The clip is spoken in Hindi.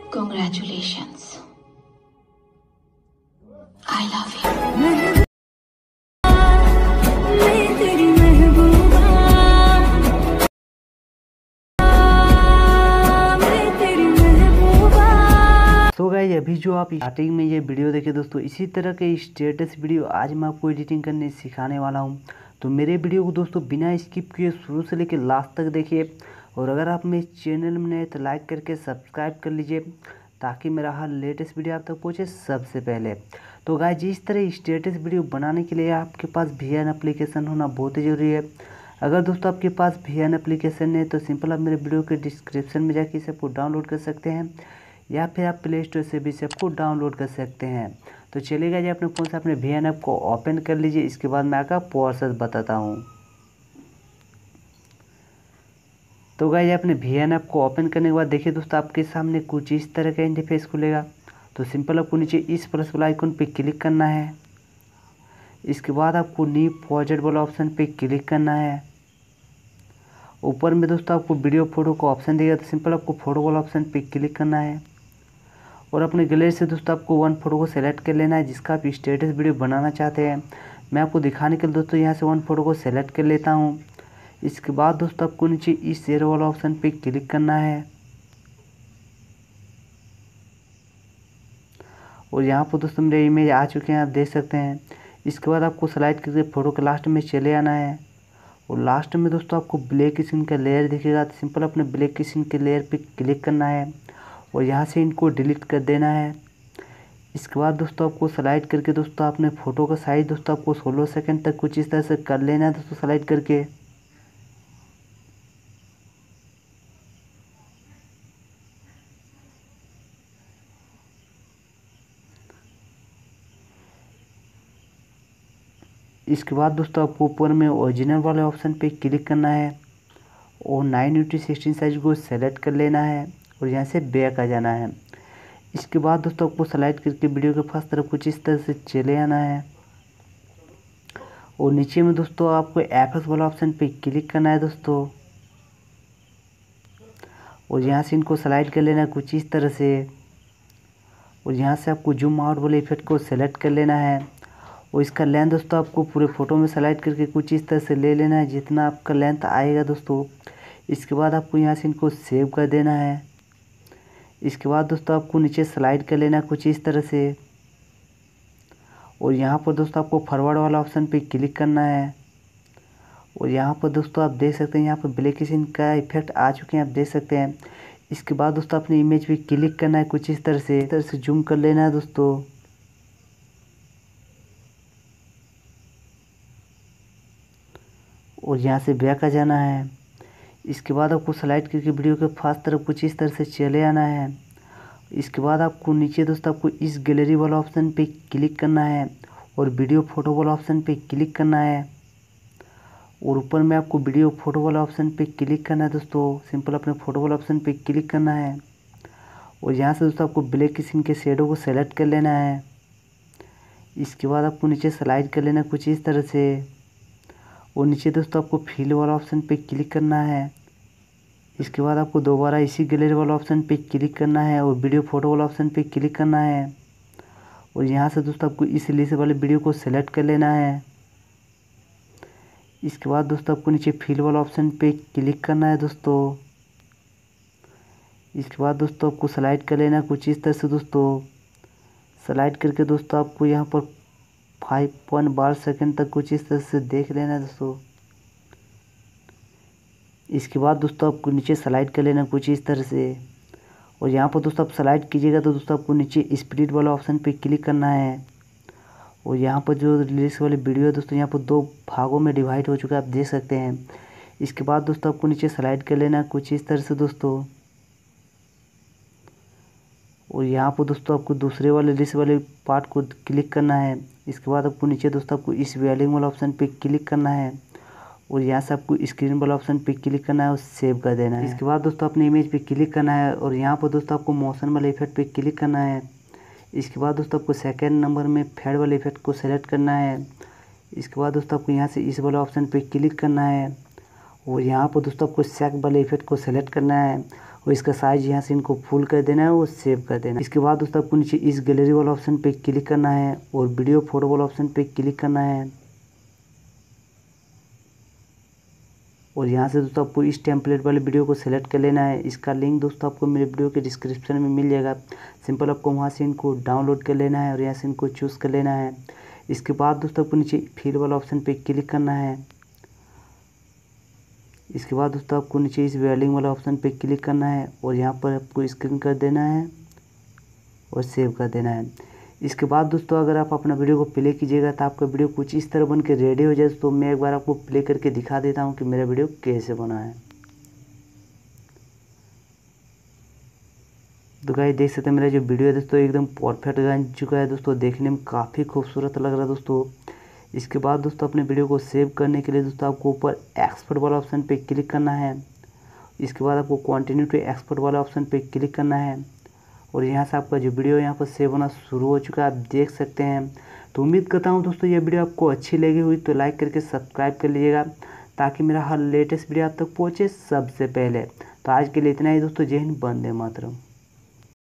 Congratulations. I love you. तो गाइस अभी जो आप स्टार्टिंग में ये वीडियो देखे दोस्तों, इसी तरह के स्टेटस वीडियो आज मैं आपको एडिटिंग करने सिखाने वाला हूँ। तो मेरे वीडियो को दोस्तों बिना स्किप किए शुरू से लेकर लास्ट तक देखिए, और अगर आप मेरे चैनल में नए तो लाइक करके सब्सक्राइब कर लीजिए ताकि मेरा हर लेटेस्ट वीडियो आप तक पहुँचे सबसे पहले। तो गाइस इस तरह स्टेटस वीडियो बनाने के लिए आपके पास VN एप्लीकेशन होना बहुत ही ज़रूरी है। अगर दोस्तों आपके पास VN एप्लीकेशन है तो सिंपल आप मेरे वीडियो के डिस्क्रिप्शन में जाके इसे डाउनलोड कर सकते हैं, या फिर आप प्ले स्टोर से भी सबको डाउनलोड कर सकते हैं। तो चलिएगा जी, अपने फ़ोन से अपने VN ऐप को ओपन कर लीजिए। इसके बाद मैं आपका प्रोसेस बताता हूँ। तो गाइस अपने VN ऐप को ओपन करने के बाद देखिए दोस्तों, आपके सामने कुछ इस तरह का इंटरफेस खुलेगा। तो सिंपल आपको नीचे इस प्लस वाला आइकन पे क्लिक करना है। इसके बाद आपको न्यू प्रोजेक्ट वाला ऑप्शन पे क्लिक करना है। ऊपर में दोस्तों आपको वीडियो फोटो का ऑप्शन देगा, तो सिंपल आपको फोटो वाला ऑप्शन पे क्लिक करना है, और अपने गैलरी से दोस्तों आपको वन फोटो को सेलेक्ट कर लेना है जिसका आप स्टेटस वीडियो बनाना चाहते हैं। मैं आपको दिखाने के लिए दोस्तों यहाँ से वन फोटो को सेलेक्ट कर लेता हूँ। इसके बाद दोस्तों आपको नीचे इस शेयर वाला ऑप्शन पे क्लिक करना है, और यहाँ पर दोस्तों मेरे इमेज आ चुके हैं, आप देख सकते हैं। इसके बाद आपको स्लाइड करके फ़ोटो के लास्ट में चले आना है, और लास्ट में दोस्तों आपको ब्लैक स्क्रीन का लेयर दिखेगा। तो सिंपल अपने ब्लैक स्क्रीन के लेयर पे क्लिक करना है, और यहाँ से इनको डिलीट कर देना है। इसके बाद दोस्तों आपको स्लाइड करके दोस्तों अपने फ़ोटो का साइज दोस्तों आपको 16 सेकंड तक कुछ इस तरह से कर लेना है दोस्तों, स्लाइड करके। इसके बाद दोस्तों आपको ऊपर में ओरिजिनल वाले ऑप्शन पे क्लिक करना है, और 9x16 साइज को सेलेक्ट कर लेना है, और यहाँ से बैक आ जाना है। इसके बाद दोस्तों आपको स्लाइड करके वीडियो के फर्स्ट तरफ कुछ इस तरह से चले आना है, और नीचे में दोस्तों आपको एफएक्स वाला ऑप्शन पे क्लिक करना है दोस्तों, और यहाँ से इनको स्लाइड कर लेना है कुछ इस तरह से, और यहाँ से आपको जूम आउट वाले इफेक्ट को सेलेक्ट कर लेना है, और इसका लेंथ दोस्तों आपको पूरे फ़ोटो में स्लाइड करके कुछ इस तरह से ले लेना है जितना आपका लेंथ आएगा दोस्तों। इसके बाद आपको यहाँ से इनको सेव कर देना है। इसके बाद दोस्तों आपको नीचे स्लाइड कर लेना है कुछ इस तरह से, और यहाँ पर दोस्तों आपको फॉरवर्ड वाला ऑप्शन पे क्लिक करना है, और यहाँ पर दोस्तों आप देख सकते हैं यहाँ पर ब्लैक स्क्रीन का इफेक्ट आ चुके हैं, आप देख सकते हैं। इसके बाद दोस्तों अपने इमेज पे क्लिक करना है कुछ इस तरह से जूम कर लेना है दोस्तों, और यहाँ से बैक आ जाना है। इसके बाद आपको स्लाइड करके वीडियो के फर्स्ट तरफ कुछ इस तरह से चले आना है। इसके बाद आपको नीचे दोस्तों आपको इस गैलरी वाला ऑप्शन पे क्लिक करना है, और वीडियो फोटो वाला ऑप्शन पे क्लिक करना है, और ऊपर में आपको वीडियो फोटो वाला ऑप्शन पे क्लिक करना है दोस्तों। सिंपल अपने फोटो वाला ऑप्शन पे क्लिक करना है, और यहाँ से दोस्तों आपको ब्लैक स्क्रीन के शेडो को सेलेक्ट कर लेना है। इसके बाद आपको नीचे स्लाइड कर लेना कुछ इस तरह से, और नीचे दोस्तों आपको फिल वाला ऑप्शन पे क्लिक करना है। इसके बाद आपको दोबारा इसी गैलरी वाला ऑप्शन पे क्लिक करना है, और वीडियो फोटो वाला ऑप्शन पे क्लिक करना है, और यहाँ से दोस्तों आपको इस लिस्ट वाले वीडियो को सेलेक्ट कर लेना है। इसके बाद दोस्तों आपको नीचे फिल वाला ऑप्शन पे क्लिक करना है दोस्तों। इसके बाद दोस्तों आपको स्लाइड कर लेना कुछ इस तरह से दोस्तों, स्लाइड करके दोस्तों आपको यहाँ पर 5.12 सेकंड तक कुछ इस तरह से देख लेना है दोस्तों। इसके बाद दोस्तों आपको नीचे स्लाइड कर लेना कुछ इस तरह से, और यहाँ पर दोस्तों आप स्लाइड कीजिएगा तो दोस्तों आपको नीचे स्प्लिट वाला ऑप्शन पे क्लिक करना है, और यहाँ पर जो रिलीज वाली वीडियो है दोस्तों यहाँ पर 2 भागों में डिवाइड हो चुका है, आप देख सकते हैं। इसके बाद दोस्तों आपको नीचे स्लाइड कर लेना कुछ इस तरह से दोस्तों, और यहाँ पर दोस्तों आपको दूसरे वाले लिस्ट वाले पार्ट को क्लिक करना है। इसके बाद आपको नीचे दोस्तों आपको इस वेलिंग वाला ऑप्शन पे क्लिक करना है, और यहाँ से आपको स्क्रीन वाला ऑप्शन पे क्लिक करना है और सेव कर देना है। इसके बाद दोस्तों अपने इमेज पे क्लिक करना है, और यहाँ पर दोस्तों आपको मोशन वाले इफेक्ट पे क्लिक करना है। इसके बाद दोस्तों आपको सेकंड नंबर में फेड वाले इफेक्ट को सेलेक्ट करना है। इसके बाद दोस्तों आपको यहाँ से इस वाला ऑप्शन पे क्लिक करना है, और यहाँ पर दोस्तों आपको सैक वाले इफेक्ट को सेलेक्ट करना है, और इसका साइज यहाँ से इनको फुल कर देना है और सेव कर देना है। इसके बाद दोस्तों आपको नीचे इस गैलरी वाला ऑप्शन पे क्लिक करना है और वीडियो फोटो वाला ऑप्शन पे क्लिक करना है और यहाँ से दोस्तों आपको इस टेम्पलेट वाले वीडियो को सिलेक्ट कर लेना है। इसका लिंक दोस्तों आपको मेरे वीडियो के डिस्क्रिप्शन में मिल जाएगा। सिंपल आपको वहाँ से इनको डाउनलोड कर लेना है और यहाँ से इनको चूज़ कर लेना है। इसके बाद दोस्तों आपको नीचे फिल वाला ऑप्शन पे क्लिक करना है। इसके बाद दोस्तों आपको नीचे इस वेल्डिंग वाला ऑप्शन पे क्लिक करना है और यहाँ पर आपको स्क्रीन कर देना है और सेव कर देना है। इसके बाद दोस्तों अगर आप अपना वीडियो को प्ले कीजिएगा तो आपका वीडियो कुछ इस तरह बन के रेडी हो जाए। तो मैं एक बार आपको प्ले करके दिखा देता हूँ कि मेरा वीडियो कैसे बना है। तो गाइस देख सकते हैं मेरा जो वीडियो है दोस्तों एकदम परफेक्ट बन चुका है दोस्तों, देखने में काफ़ी खूबसूरत लग रहा है दोस्तों। इसके बाद दोस्तों अपने वीडियो को सेव करने के लिए दोस्तों आपको ऊपर एक्सपोर्ट वाला ऑप्शन पे क्लिक करना है। इसके बाद आपको कंटिन्यू टू एक्सपोर्ट वाला ऑप्शन पे क्लिक करना है और यहाँ से आपका जो वीडियो यहाँ पर सेव होना शुरू हो चुका है, आप देख सकते हैं। तो उम्मीद करता हूँ दोस्तों ये वीडियो आपको अच्छी लगी हुई तो लाइक करके सब्सक्राइब कर लीजिएगा ताकि मेरा हर लेटेस्ट वीडियो आप तक पहुँचे सबसे पहले। तो आज के लिए इतना ही दोस्तों, जय हिंद, वंदे मातरम।